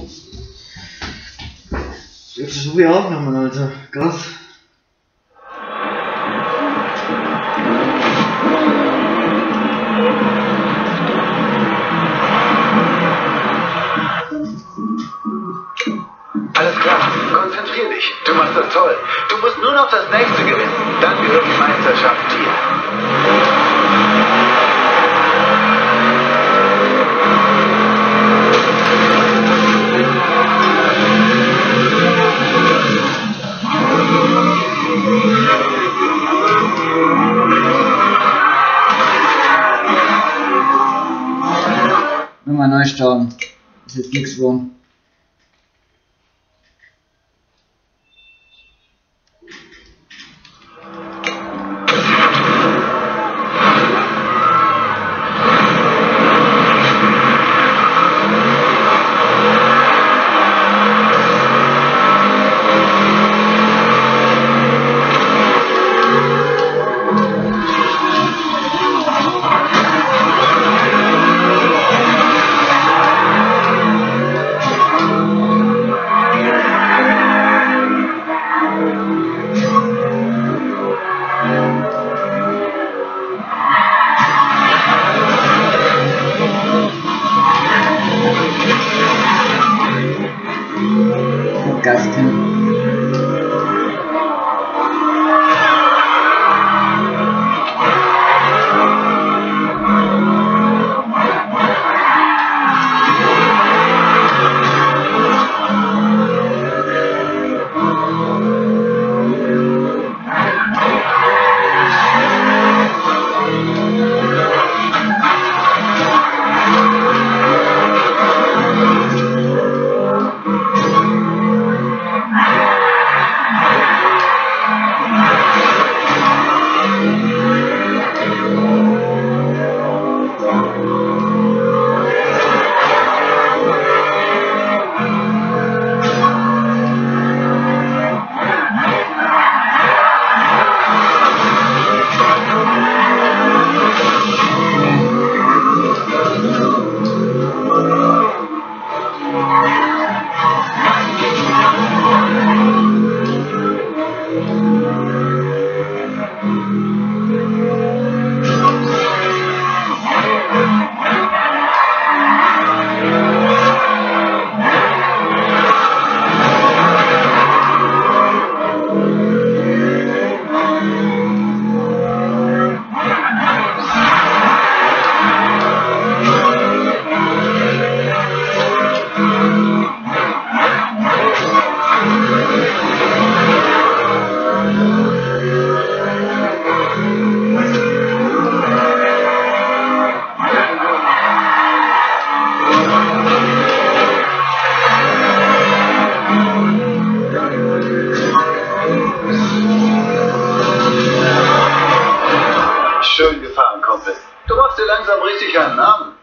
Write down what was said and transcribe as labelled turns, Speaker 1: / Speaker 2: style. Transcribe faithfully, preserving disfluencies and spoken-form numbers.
Speaker 1: Jetzt ist wie aufnehmen, Alter. Krass.
Speaker 2: Alles klar, konzentrier dich. Du machst das toll. Du musst nur noch das nächste gewinnen. Dann gehört die Meisterschaft dir.
Speaker 1: Nochmal neu starten. Ist jetzt nichts geworden. Gast hin.
Speaker 2: Schön gefahren, Kumpel. Du machst dir langsam richtig einen Namen.